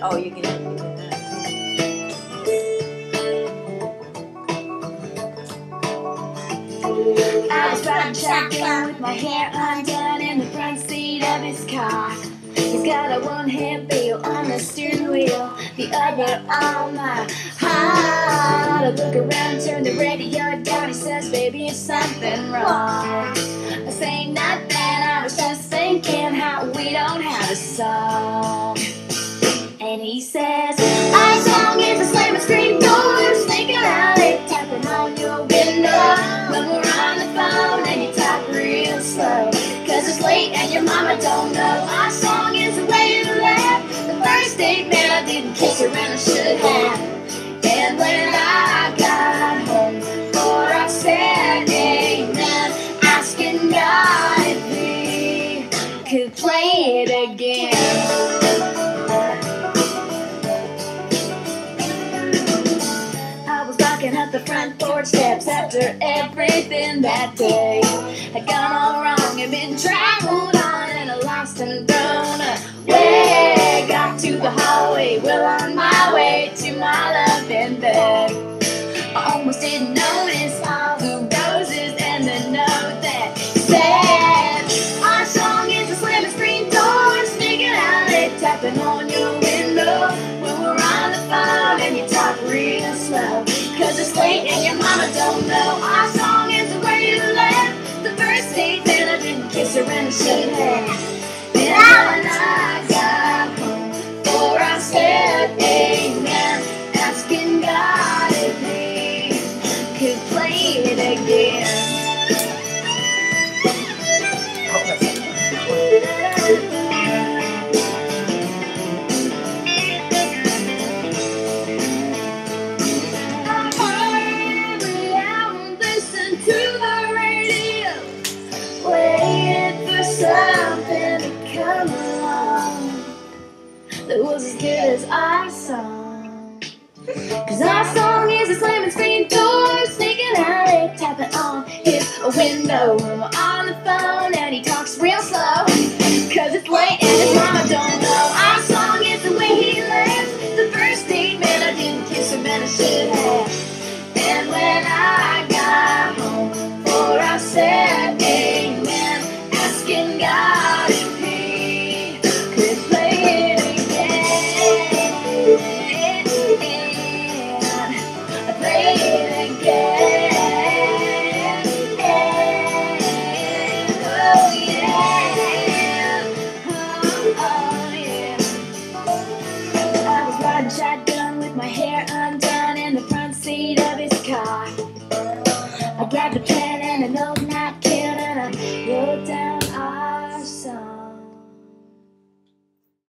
Oh, you can. I was riding shotgun with my hair undone in the front seat of his car. He's got a one-hand feel on the steering wheel, the other on my heart. I look around, turn the radio down. He says, "Baby, is something wrong?" I say nothing. I was just thinking how we don't have a song. And he says, "Our song is a slamming screen doors, thinking out it, tapping on your window when we're on the phone and you talk real slow, 'cause it's late and your mama don't know. Our song is the way you left the first date, man. I didn't kiss her and I should have. And when I got home, before I said amen, asking God if he could play it again." Up the front porch steps after everything that day had gone all wrong and been traveled on and lost and thrown away. Got to the hallway, well on my way to my loving bed. I almost didn't notice all the roses and the note that said, "Our song is a slamming screen door, sneaking out it, tapping on your window when we're on the phone and you talk real slow, 'cause it's late and your mama don't know. Our song is the way you left the first date, and I didn't kiss her and I should have. And when I got home, before I said amen, asking God if he could play it again." Something to come along that was as good as our song, 'cause our song is a slamming screen door, sneaking out it, tapping on his window when we're on the phone and he talks real slow, 'cause it's late and his mama don't know. Our song is the way he left the first date, man. I didn't kiss him and I should have. And when I got home, before I said amen, asking God if he could play it again. Play it again. Oh yeah. Oh yeah. I was riding shotgun with my hair undone in the front seat of his car. I grabbed a pen and a note and I killed and I wrote down